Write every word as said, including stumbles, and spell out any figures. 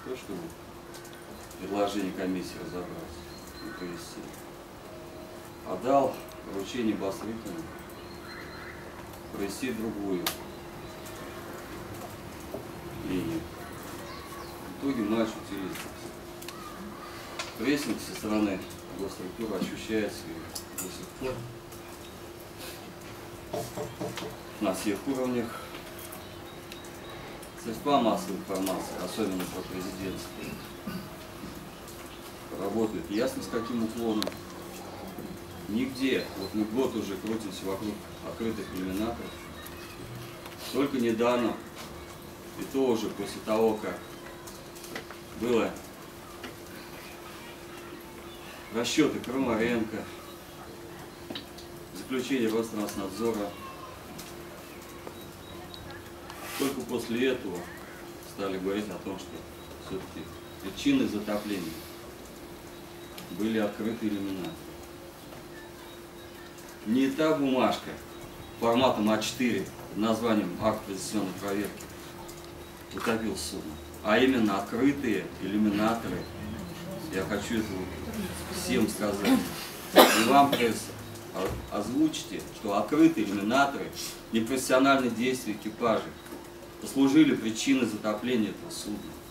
то, чтобы предложение комиссии разобраться и провести. А дал поручение Бастрыкину провести другую линию. В итоге мы ощутили здесь. Прессинг со стороны госструктуры ощущается до сих пор на всех уровнях. Средства массовой информации, особенно по президентству, работают ясно с каким уклоном. Нигде, вот мы год уже крутимся вокруг открытых иллюминаторов. Только недавно, и то уже после того, как было расчеты Крамаренко, заключение Ространснадзора, только после этого стали говорить о том, что все-таки причиной затопления были открытые иллюминаторы. Не та бумажка форматом А четыре под названием акт произведенной проверки утопил судно, а именно открытые иллюминаторы. Я хочу это всем сказать. И вам, пресса, озвучьте, что открытые иллюминаторы, непрофессиональные действия экипажа послужили причиной затопления этого судна.